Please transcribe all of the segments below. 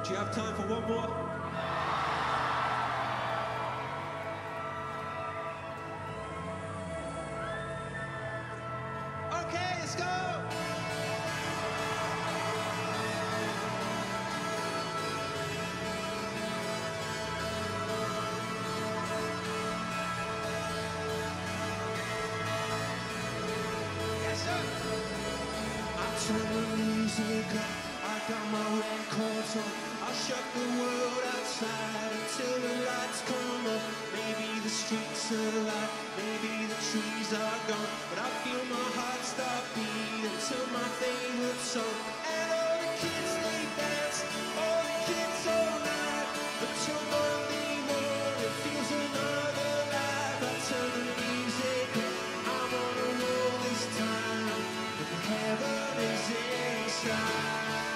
Do you have time for one more? Okay, let's go! Yes, sir! I turn the music up, I got my records on. I'll shut the world outside until the lights come up. Maybe the streets are alive, maybe the trees are gone, but I feel my heart start beating to my favorite song. And all the kids they dance, all the kids all night, but till Monday morning feels another life. I turn the music up, I'm on a roll this time, but the heaven is inside.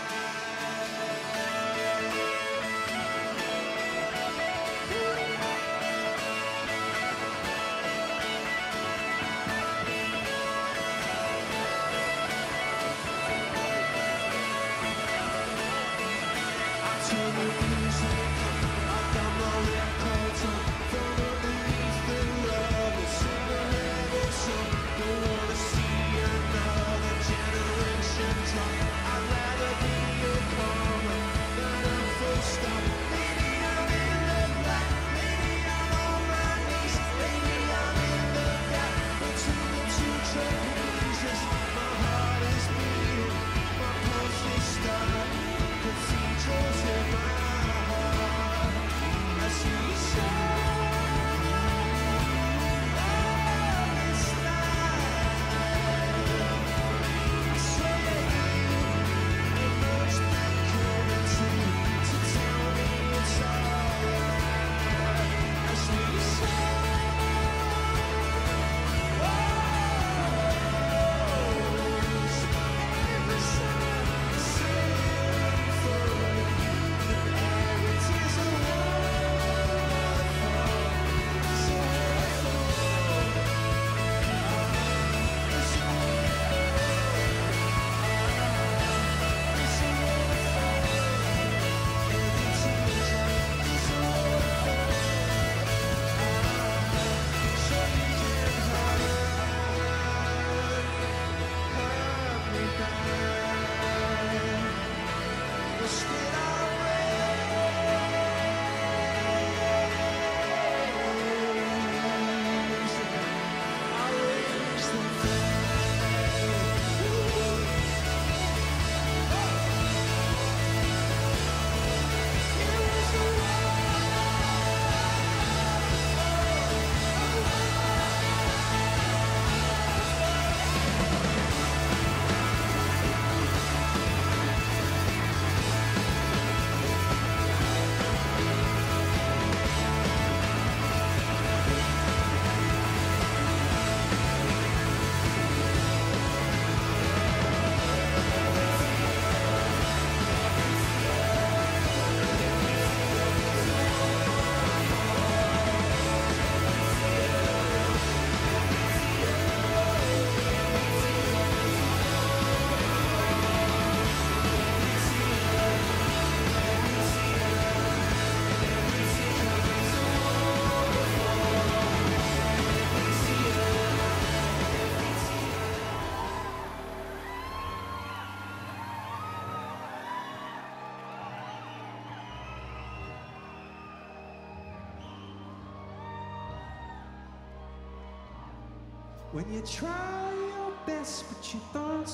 When you try your best but you don't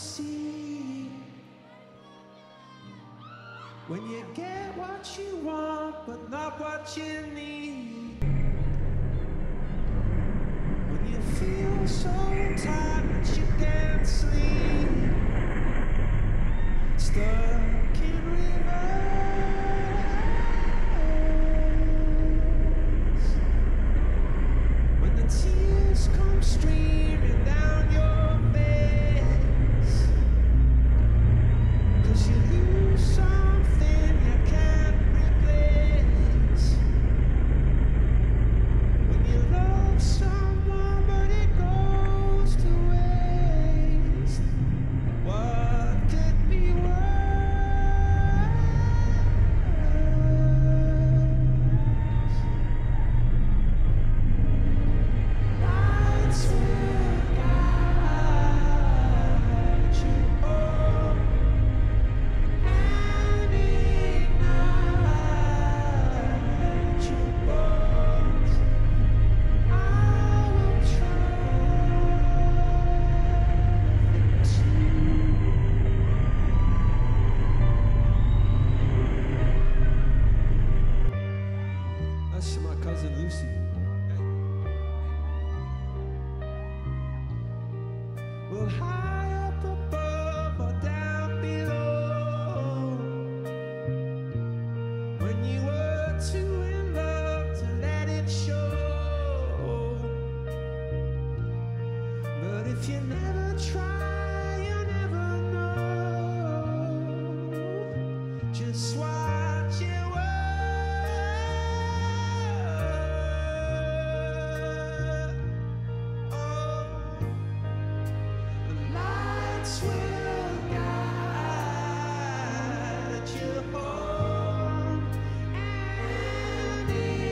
succeed, when you get what you want but not what you need, when you feel so tired that you can't sleep, stuck in reverse, when the tears come streaming down your face, 'cause you lose something you can't replace, when you love someone but it goes to waste, what could be worse? just what you were. Oh, the lights will guide you home and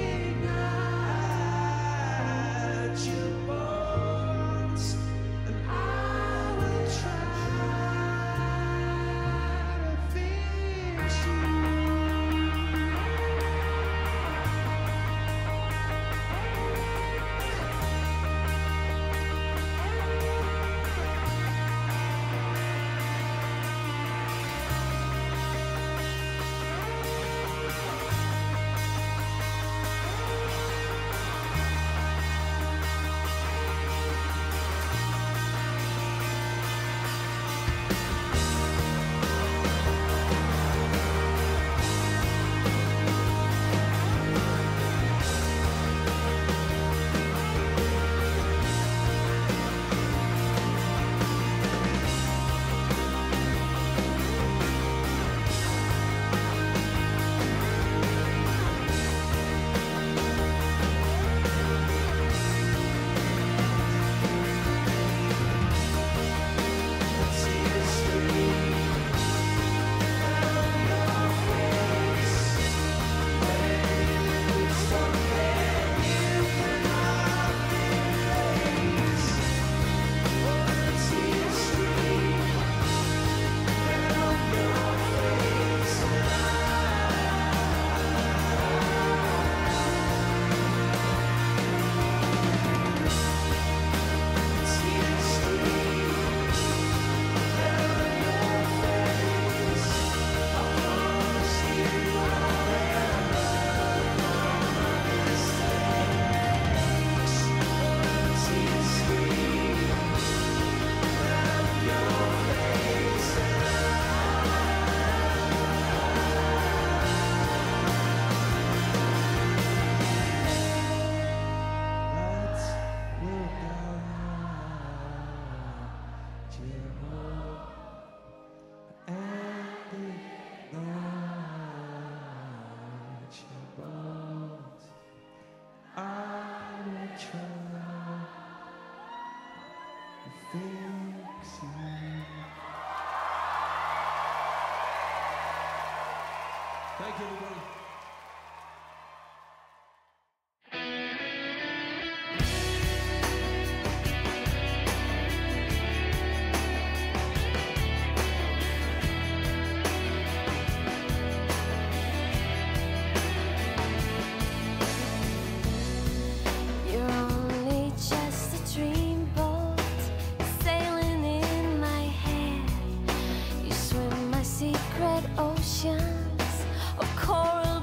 ignite your bones, and I will try to fix you. Thank you, everybody. You're only just a dreamboat sailing in my head. You swim my secret oceans of coral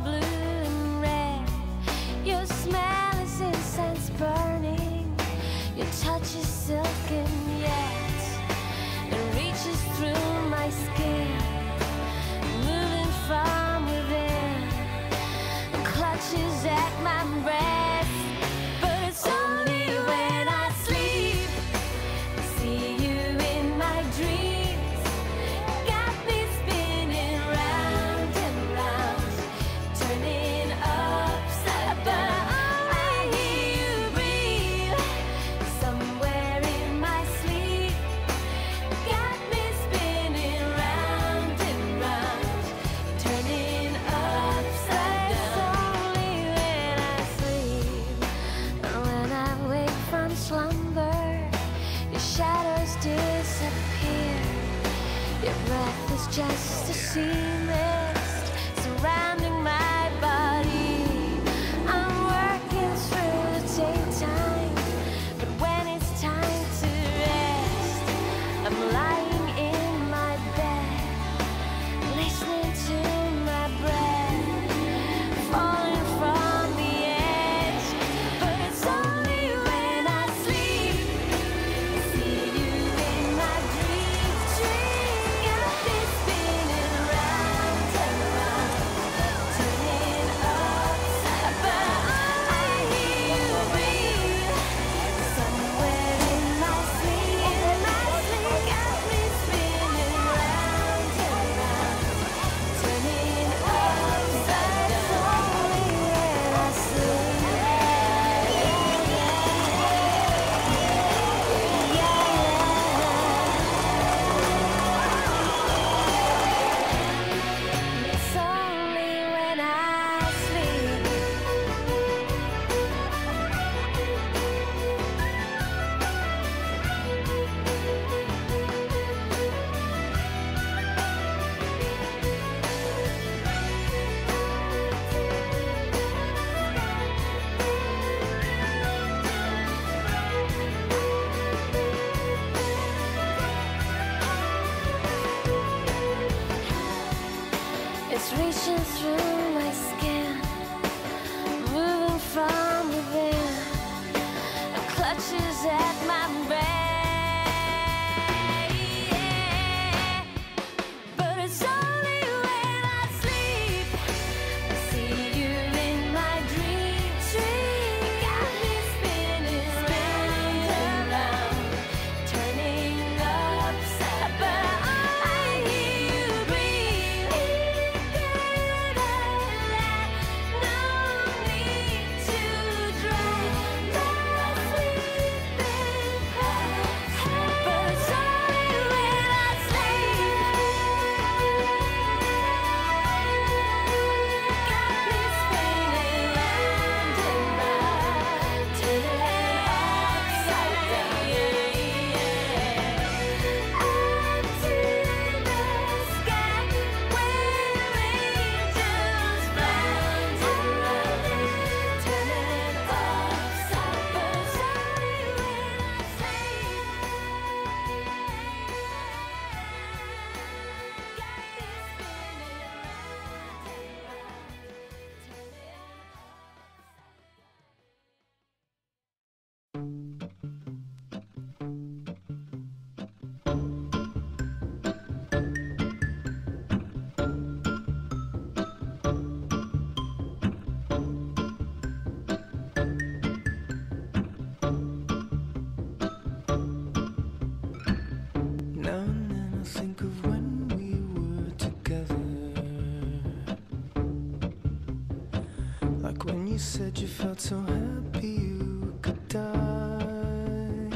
Like when you said you felt so happy you could die.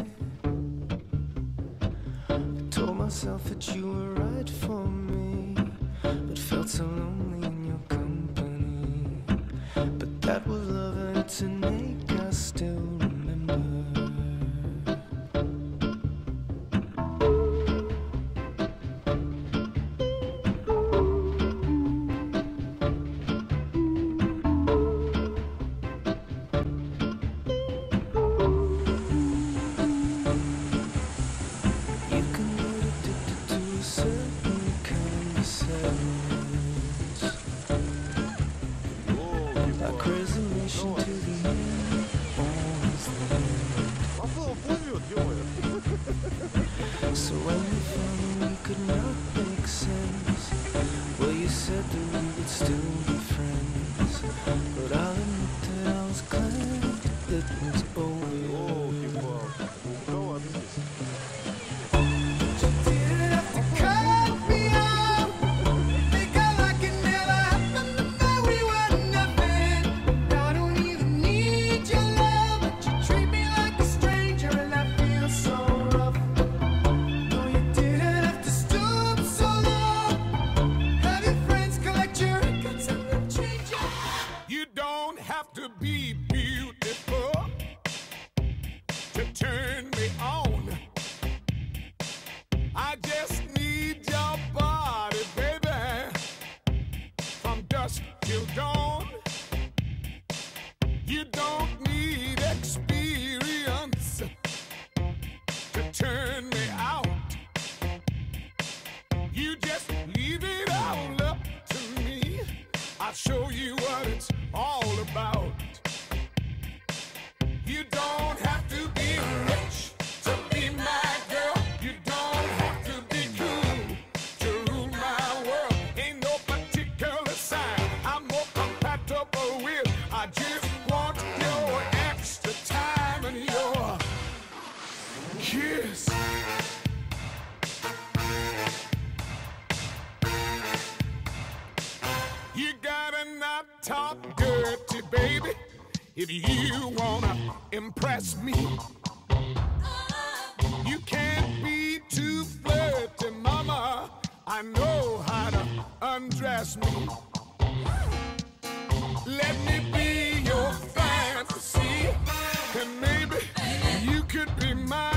I told myself that you were right for me, but felt so lonely in your company. But that was love and it's an ache I still remember. So when we found we could not make sense, well, you said that we would still be friends. But I'll admit that I was glad that it was over. To be beautiful to turn me on. I just need your body, baby, from dusk till dawn. You don't need experience to turn me out. You just leave it all up to me. I'll show you what it's all about. You don't have to be rich to be my girl. You don't have to be cool to rule my world. Ain't no particular sign I'm more compatible with. I just want your extra time and your kiss. You gotta not talk dirty, baby, if you wanna impress me. You can't be too flirty, mama. I know how to undress me. Let me be your fantasy, and maybe you could be mine.